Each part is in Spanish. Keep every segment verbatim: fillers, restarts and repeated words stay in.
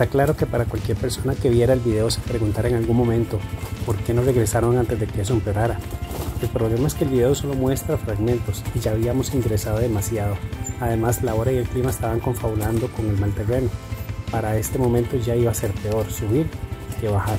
Está claro que para cualquier persona que viera el video se preguntara en algún momento por qué no regresaron antes de que eso empeorara. El problema es que el video solo muestra fragmentos y ya habíamos ingresado demasiado. Además, la hora y el clima estaban confabulando con el mal terreno. Para este momento ya iba a ser peor subir que bajar.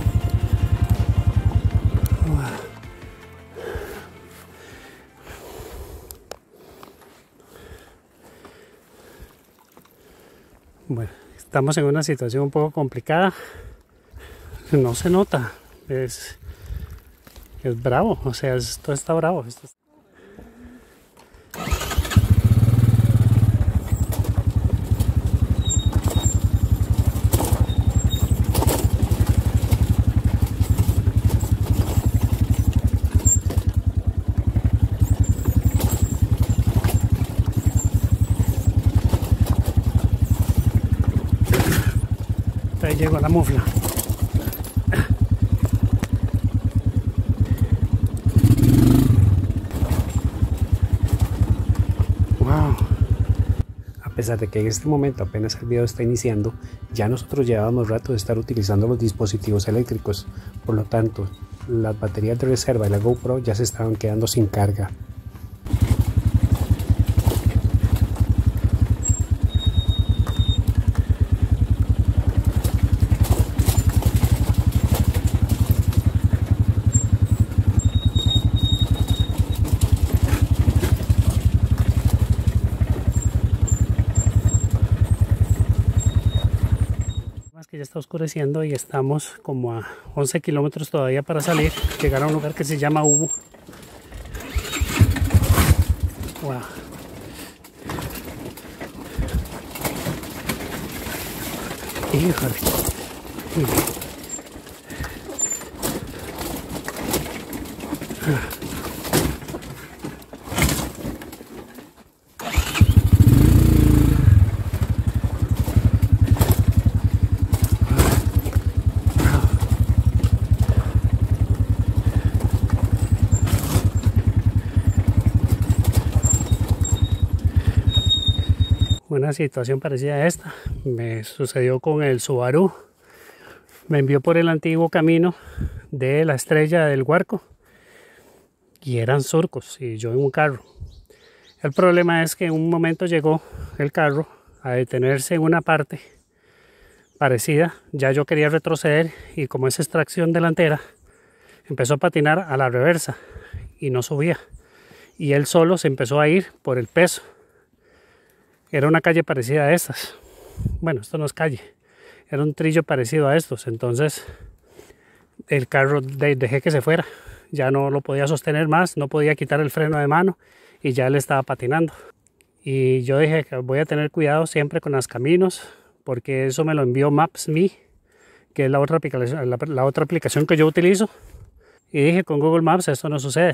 Bueno, estamos en una situación un poco complicada. No se nota, es, es bravo, o sea, esto está bravo. Esto está... Ahí llegó la mufla. Wow. A pesar de que en este momento apenas el video está iniciando, ya nosotros llevábamos rato de estar utilizando los dispositivos eléctricos. Por lo tanto, las baterías de reserva de la GoPro ya se estaban quedando sin carga. Que ya está oscureciendo y estamos como a once kilómetros todavía para salir, llegar a un lugar que se llama Hubo. Wow. Híjole. Ah. Una situación parecida a esta me sucedió con el Subaru. Me envió por el antiguo camino de la Estrella del Guarco y eran surcos y yo en un carro. El problema es que en un momento llegó el carro a detenerse en una parte parecida. Ya yo quería retroceder y como es extracción delantera empezó a patinar a la reversa y no subía, y él solo se empezó a ir por el peso. Era una calle parecida a estas. Bueno, esto no es calle. Era un trillo parecido a estos. Entonces el carro de, dejé que se fuera. Ya no lo podía sostener más. No podía quitar el freno de mano. Y ya él estaba patinando. Y yo dije que voy a tener cuidado siempre con los caminos. Porque eso me lo envió Maps punto me. Que es la otra aplicación, la, la otra aplicación que yo utilizo. Y dije, con Google Maps esto no sucede.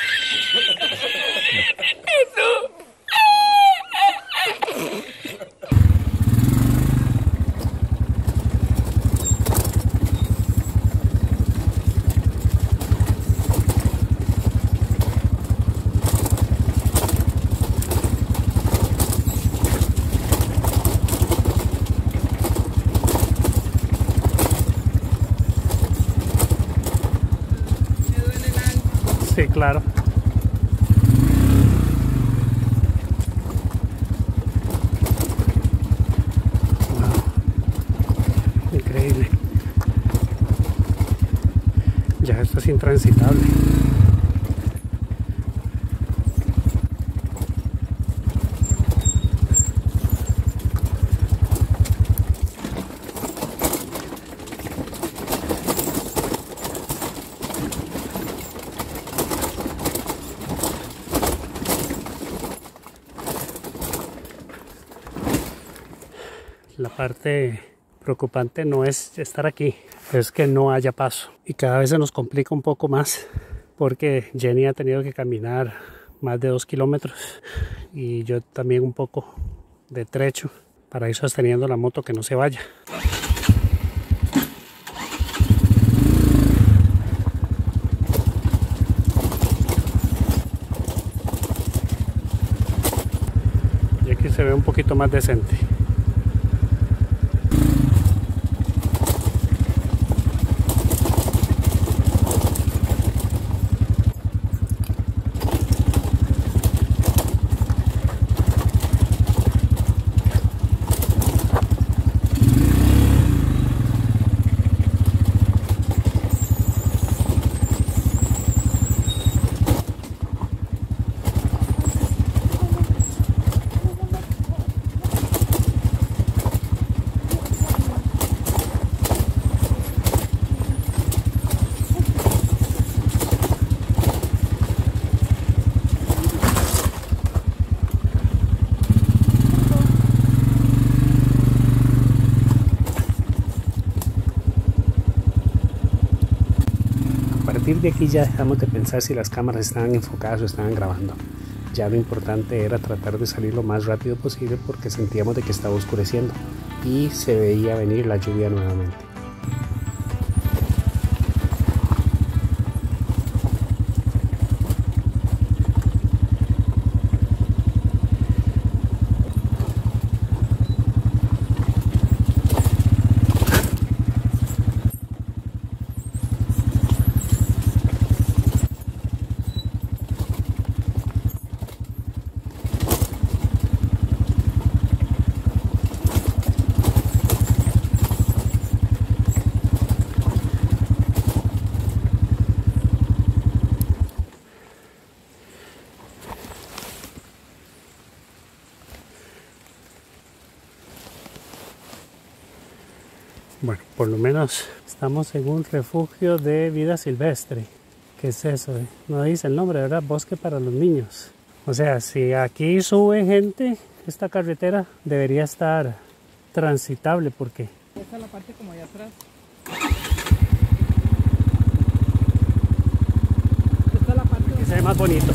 Sí, claro. Wow. Increíble. Ya esto es intransitable. La parte preocupante no es estar aquí, es que no haya paso. Y cada vez se nos complica un poco más porque Jenny ha tenido que caminar más de dos kilómetros y yo también un poco de trecho para ir sosteniendo la moto que no se vaya. Y aquí se ve un poquito más decente. de aquí ya dejamos de pensar si las cámaras estaban enfocadas o estaban grabando. Ya lo importante era tratar de salir lo más rápido posible porque sentíamos de que estaba oscureciendo y se veía venir la lluvia nuevamente. Bueno, por lo menos estamos en un refugio de vida silvestre. ¿Qué es eso? No dice el nombre, ¿verdad? Bosque para los niños. O sea, si aquí sube gente, esta carretera debería estar transitable porque... Esta es la parte como allá atrás. Esta es la parte que se ve más bonito.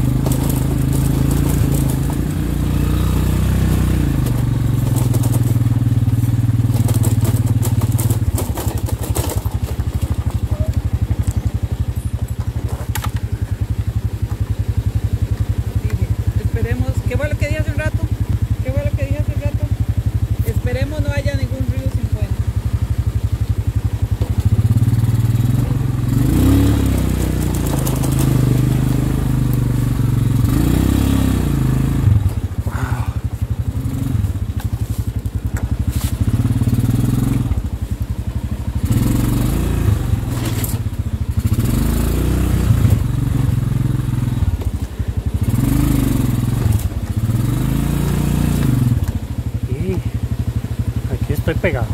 Esperemos, ¿qué fue lo que dije hace un rato? ¿Qué fue lo que dije hace un rato? Esperemos no haya ningún río sin puente. Estoy pegado.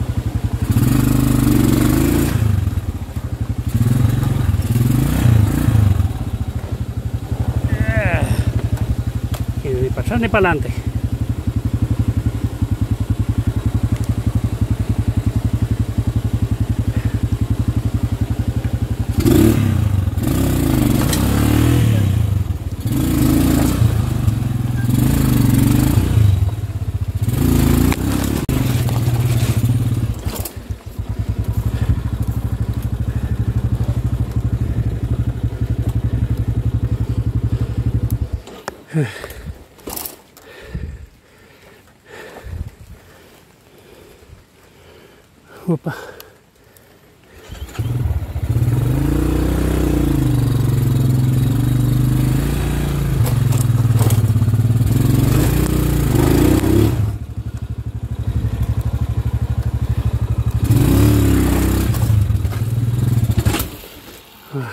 Y ni para atrás ni para adelante. Opa. Ah.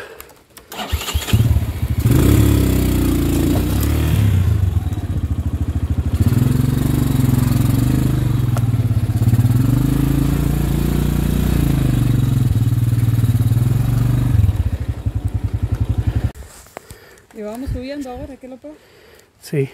Y vamos subiendo ahora, ¿qué lo puedo? Sí.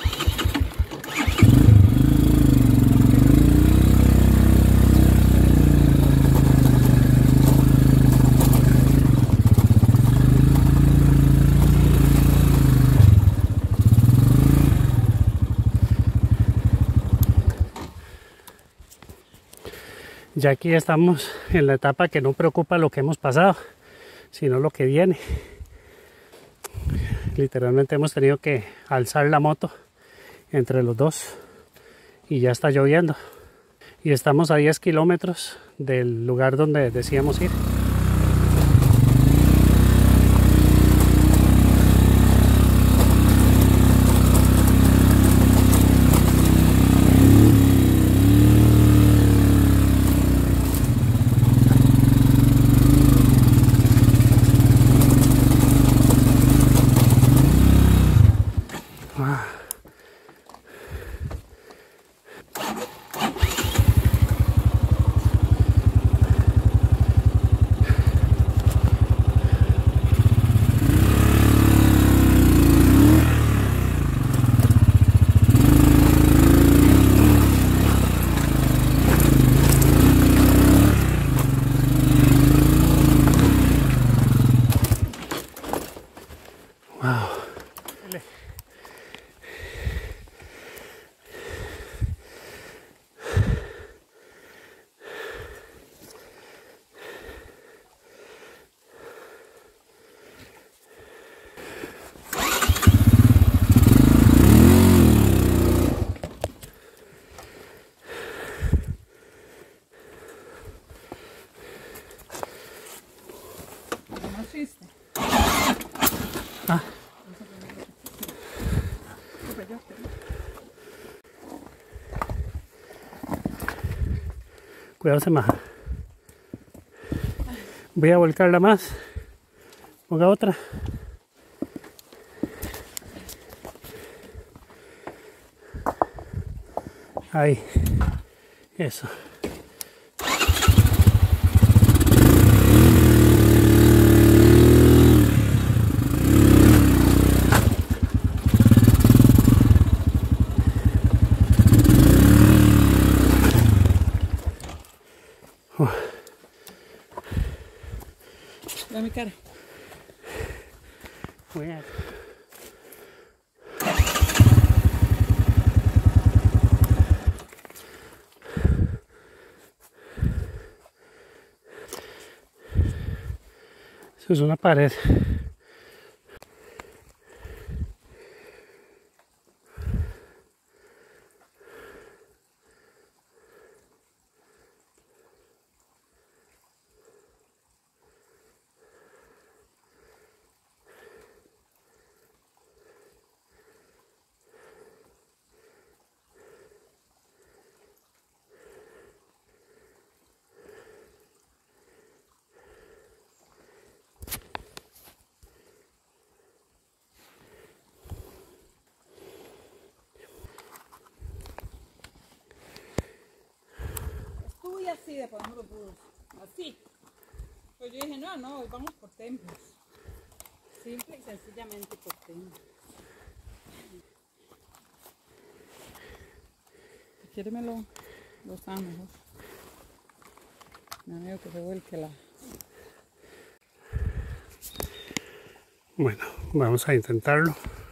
Ya aquí estamos en la etapa que no preocupa lo que hemos pasado, sino lo que viene. Literalmente hemos tenido que alzar la moto entre los dos y ya está lloviendo. Y estamos a diez kilómetros del lugar donde decíamos ir. Wow. Ah. Cuidado, se maja. Voy a volcarla más. Ponga otra. Ahí. Eso. Oh. Da mi cara. Bueno. Eso es una pared. Uy, así de ponemos los burros. Así. Pues yo dije, no, no, hoy vamos por templos. Simple y sencillamente por templos. Si quiere me lo, lo sabe mejor. Me amigo que se vuelque la... Bueno, vamos a intentarlo.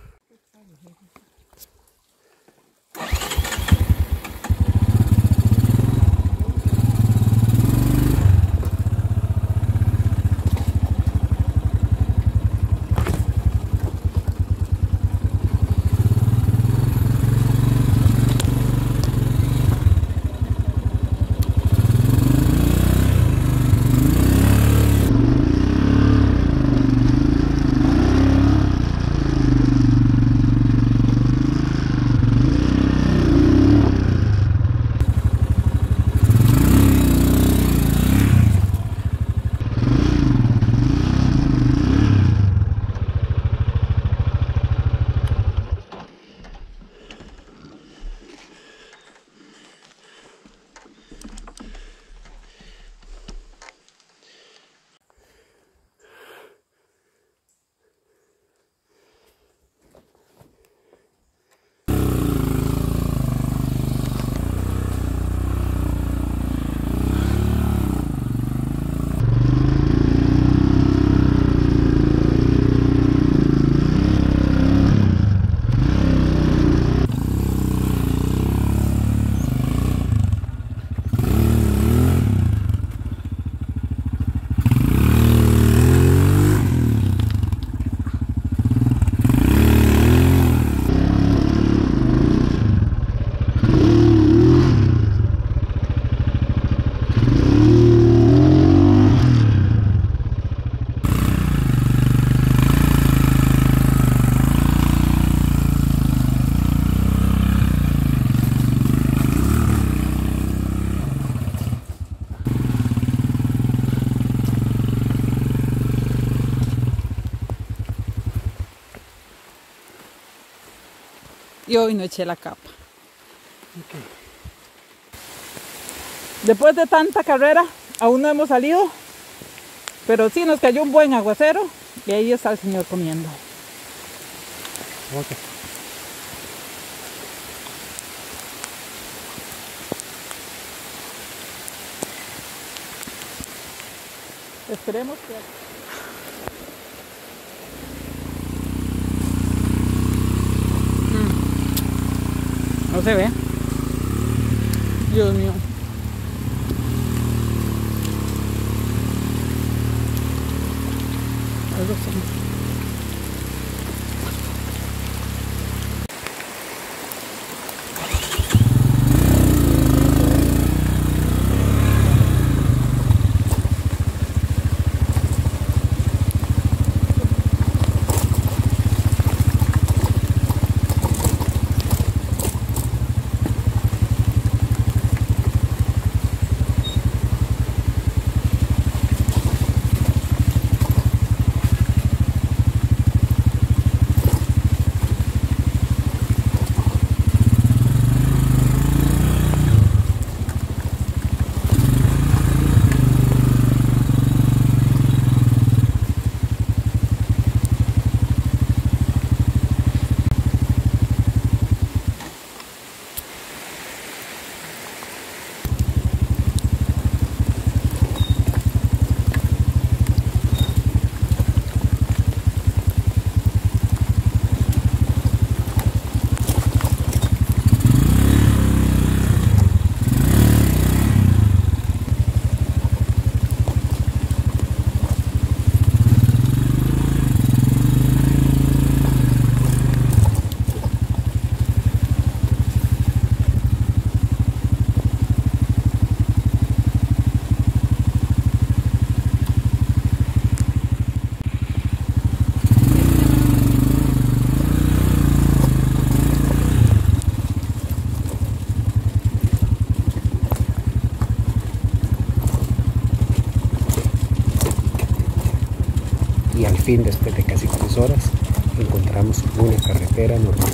Y hoy no eché la capa. Okay. Después de tanta carrera, aún no hemos salido, pero sí nos cayó un buen aguacero y ahí está el señor comiendo. Okay. Esperemos que... No se ve. Dios mío. Algo así. Y al fin, después de casi tres horas, encontramos una carretera normal.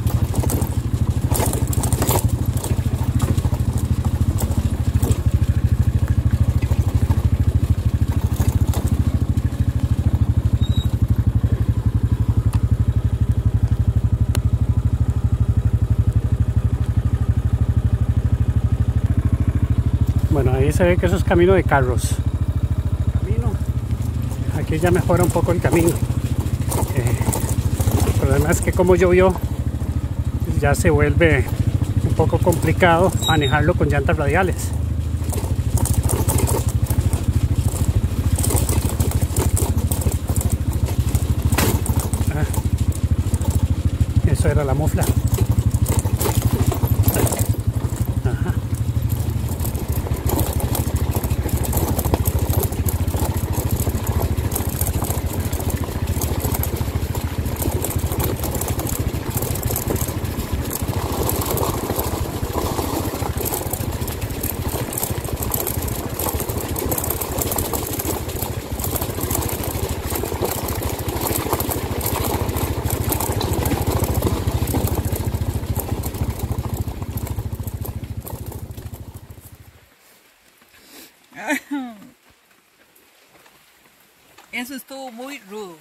Bueno, ahí se ve que eso es camino de carros. Camino. Aquí ya mejora un poco el camino. Eh, el problema es que como llovió, ya se vuelve un poco complicado manejarlo con llantas radiales. Ah, eso era la mufla. Ajá. Eso estuvo muy rudo.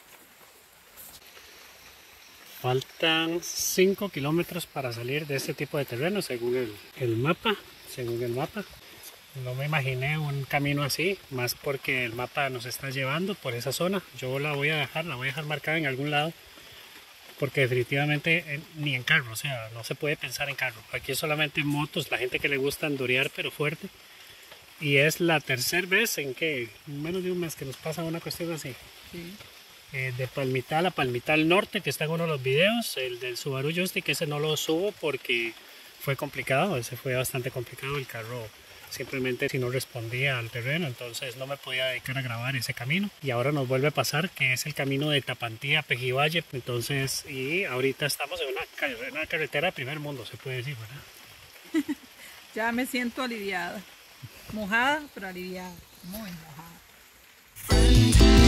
Faltan cinco kilómetros para salir de este tipo de terreno según el, el mapa. Según el mapa. No me imaginé un camino así, más porque el mapa nos está llevando por esa zona. Yo la voy a dejar, la voy a dejar marcada en algún lado, porque definitivamente eh, ni en carro, o sea, no se puede pensar en carro. Aquí es solamente motos, la gente que le gusta andorear pero fuerte. Y es la tercera vez en que, en menos de un mes, que nos pasa una cuestión así. Sí. Eh, de Palmital a Palmital Norte, que está en uno de los videos, el del Subaru Joystick, ese no lo subo porque fue complicado, ese fue bastante complicado, el carro simplemente si no respondía al terreno, entonces no me podía dedicar a grabar ese camino. Y ahora nos vuelve a pasar que es el camino de Tapantí a Pejivalle, entonces, y ahorita estamos en una, una carretera de primer mundo, se puede decir, ¿verdad? Ya me siento aliviada. Mojada, pero aliviada. Muy mojada.